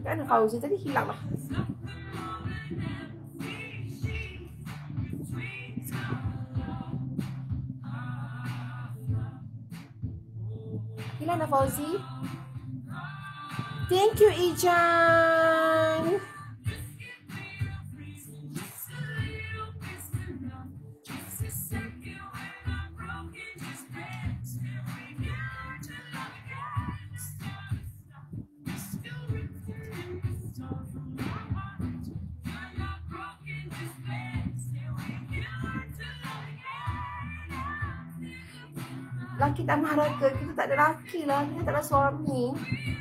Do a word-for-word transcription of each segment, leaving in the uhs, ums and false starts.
Kan Fauzi tadi hilang lah. Hilang dah Fauzi. Thank you Ijan. Laki tak marah ke? Kita tak ada laki lah. Kita tak ada suami.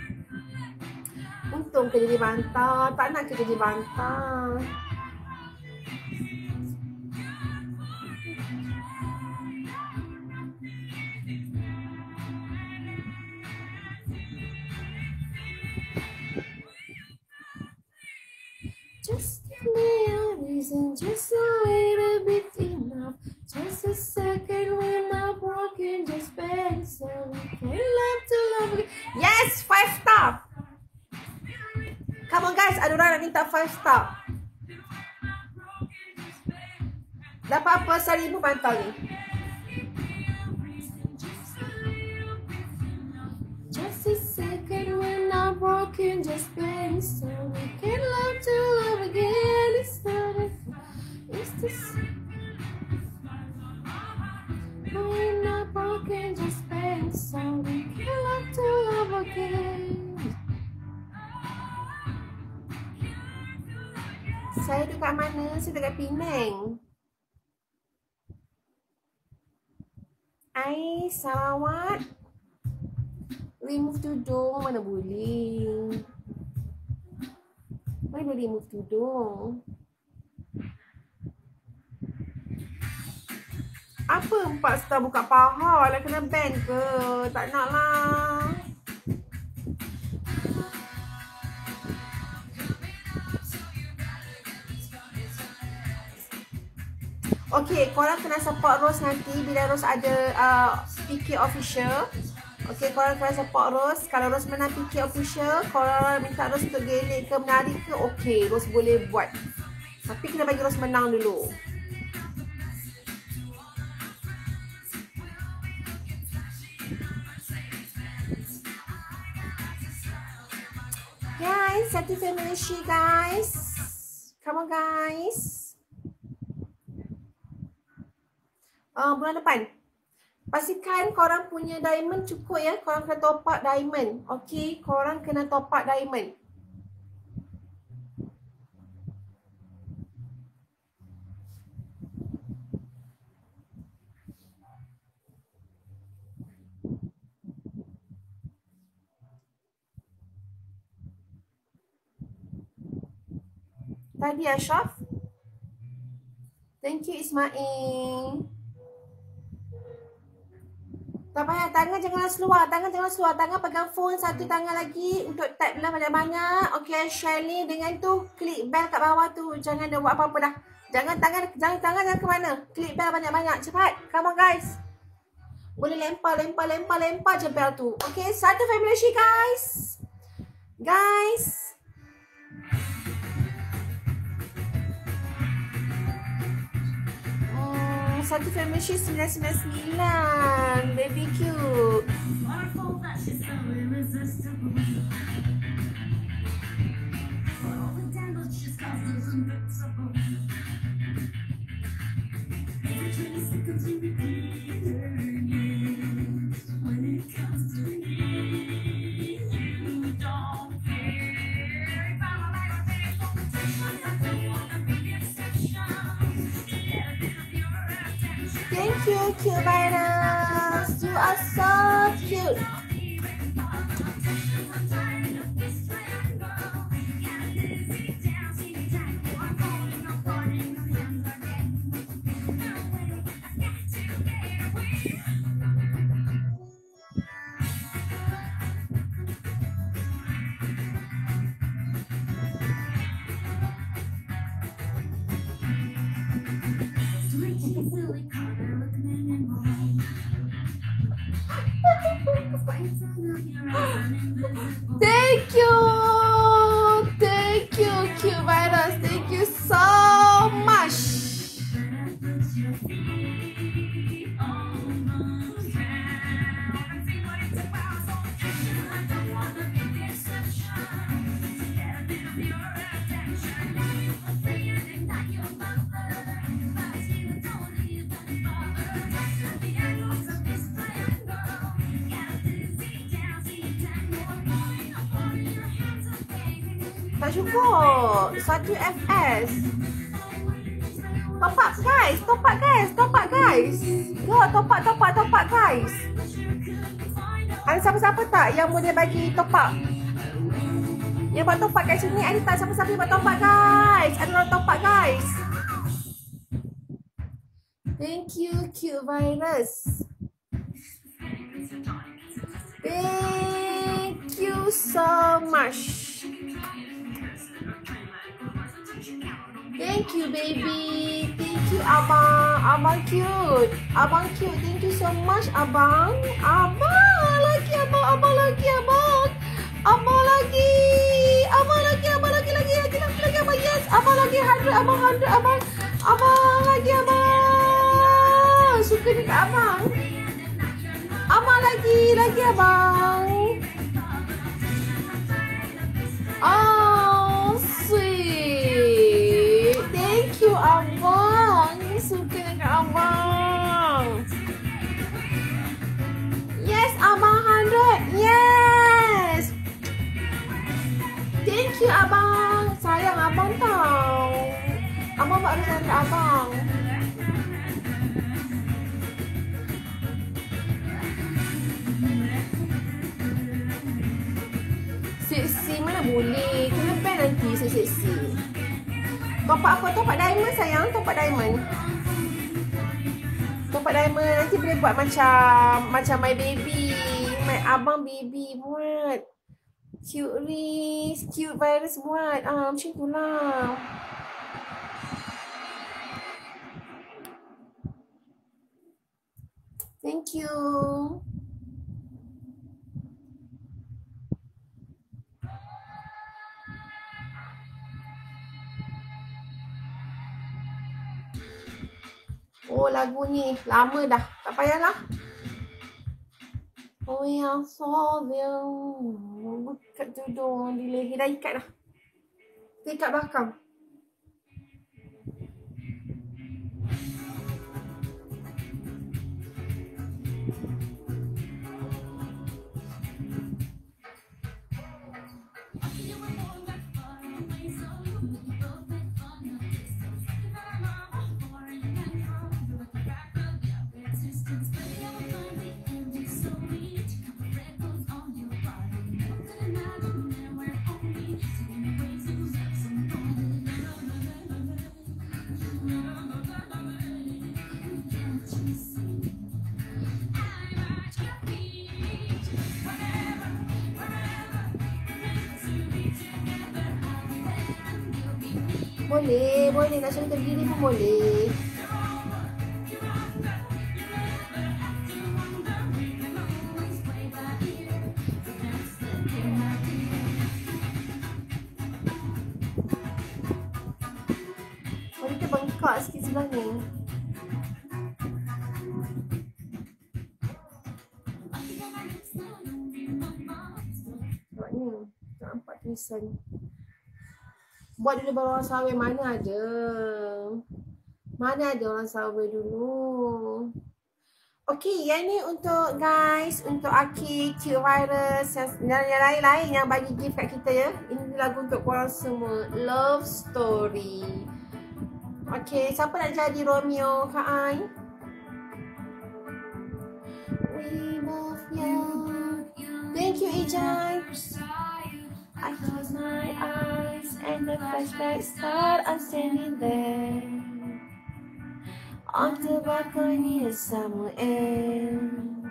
Untung kerja di bantah. Tak nak kerja di bantah. Just give me a reason. Just a little bit enough. Just a second when I'm broken, just bend so we can love to love again. Yes, five star. Come on guys, ada orang nak minta five star. Dapat apa seribu pantau ni? Just a second when I'm broken, just bend so we can love to love again. It's not a, it's the when I'm broken, just bend so we can love to love again. Saya dekat mana? Saya dekat Penang. Ai, Sarawak. Remove tudung, mana boleh. Mana boleh remove tudung? Apa empat star buka paha lah, kena ban ke? Tak nak lah. Okay, korang kena support Rose nanti bila Rose ada uh, P K official. Okay, korang kena support Rose. Kalau Rose menang P K official, korang minta Rose untuk gelek ke menari ke, okay, Rose boleh buat. Tapi kena bagi Rose menang dulu. Guys, satu family she guys. Come on guys. Uh, bulan depan. Pastikan korang punya diamond cukup ya. Korang kena top up diamond. Okay, korang kena top up diamond. Tadi Ashraf. Thank you Ismail. Tak payah, tangan janganlah seluar, tangan jangan seluar, tangan pegang phone satu tangan lagi untuk type lah banyak-banyak. Okay, Shelly dengan tu klik bell kat bawah tu, jangan ada buat apa-apa dah. Jangan tangan, jangan tangan jangan ke mana. Klik bell banyak-banyak, cepat. Come on guys. Boleh lempar, lempar, lempar, lempar je bell tu. Okay, satu family she guys. Guys. Satu family she sembilan sembilan sembilan. Baby cute. Thank you, cute virus. You are so cute. Tak cukup. Satu F S. Top up guys. Top up guys. Top up guys. Go top up, top up, top up guys. Ada siapa-siapa tak yang boleh bagi top up? Yang buat top up kat sini. Ada tak siapa-siapa yang buat top up guys? Ada orang top up guys. Thank you cute virus. Thank you so much. Thank you baby. Thank you abang. Abang cute. Abang cute. Thank you so much abang. Abang lagi abang. Abang lagi abang. Abang lagi. Abang lagi. Abang lagi lagi lagi lagi lagi abang. Yes. Abang lagi hundred. Abang hundred abang. Abang lagi abang. Suka dekat abang. Abang lagi. Lagi abang. Oh sweet. Thank you abang. Suka dekat abang. Yes abang hundred. Yes. Thank you abang. Sayang abang tau. Abang buat ada sayang kat abang. Seksi mana boleh. Kena ban nanti seksi. Top up apa? Top up diamond sayang. Top up diamond. Top up diamond. Nanti boleh buat macam macam my baby. My abang baby buat. Cute Riz. Cute virus buat. Ah, macam tu lah. Thank you. Oh lagu ni lama dah. Tak payahlah. Oh yang sobiang. Buka tudung di leher dah ikat dah. Ikat belakang. Boleh, boleh. Nak suruh terdiri pun boleh. Oh, dia bengkak sikit sebelah ni. Nampak ni. Tak nampak tulisan. Buat dulu baru orang Sarawak. Mana ada. Mana ada orang Sarawak dulu. Okay, yang ni untuk guys. Untuk Aki, Cute Virus. Yang, yang lain-lain yang bagi gift kat kita ya. Ini lagu untuk korang semua. Love Story. Okay, siapa nak jadi Romeo? Kak Ai? We love you. Thank you Ijan. I close my eyes and the flashlight start. I'm standing there on the balcony somewhere.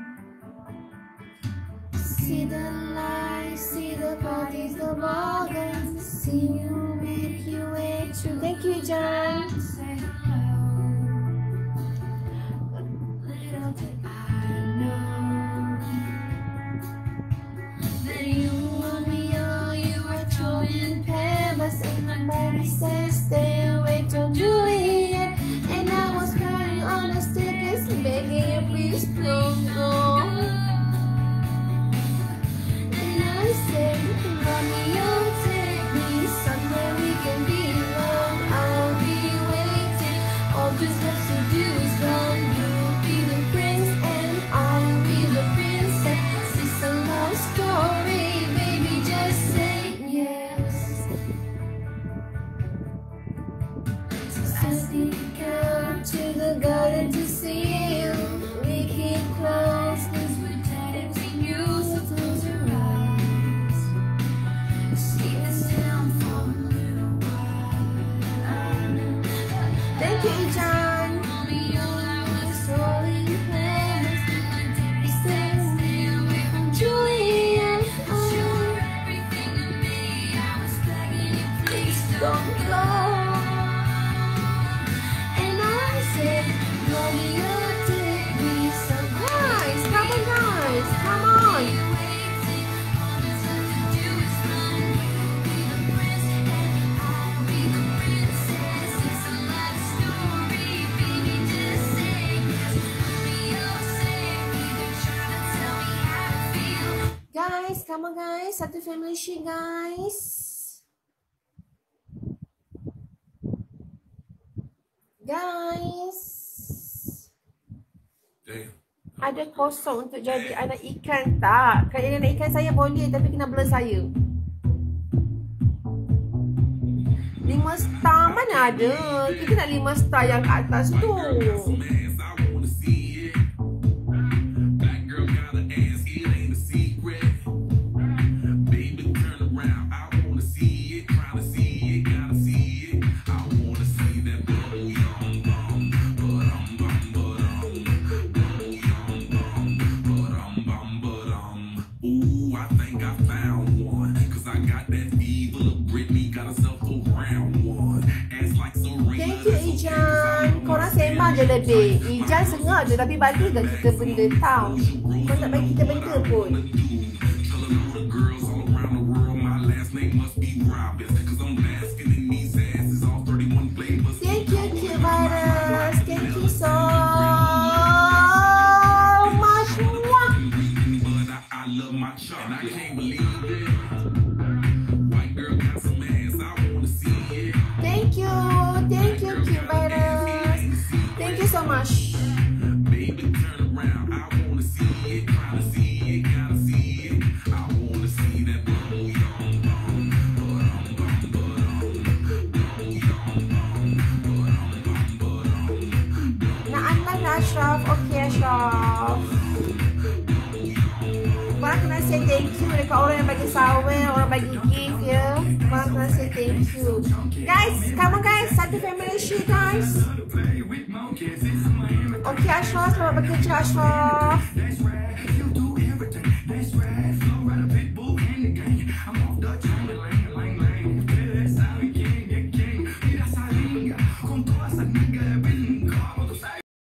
See the lights, see the parties, the bargains. See you make you way to. Thank you, John. Little did I know that you were me. In Paris, and somebody said stay away, don't do it yet. And I was crying on the stairs, begging you please don't go. And I said, Romeo, take me somewhere we can be alone. I'll be Come to the garden to see you. We keep close, cause we're dancing you. So close your eyes. See this town for a little while. Thank you, Ijan. Don't go. And I said, Romeo, take me some. Guys, come on, guys, come on. Guys, come on, guys. Satu family sheet, guys. Guys, damn. Ada kosong untuk jadi anak ikan tak? Kalau jadi anak ikan saya boleh, tapi kena blur saya. Lima star mana ada? Kita nak lima star yang kat atas tu. Je lebih. Ijan sengaja tapi bagikan kita benda tau. Kau tak bagi kita benda pun. Thank you, cute virus. Thank you so much. Thank you. Thank you, cute virus. Thank you so much. Baby, turn around. I wanna see it, tryna see it, gotta see it. I wanna see that bum yum bum, bum bum bum. Nak hantar ke Ashraf? Okay, Ashraf. Korang kena say thank you dekat orang yang bagi sawer, orang bagi gift ya. Korang kena say thank you. Guys, come on guys, satu family sheet guys. Okay Ashraf, selamat bekerja Ashraf.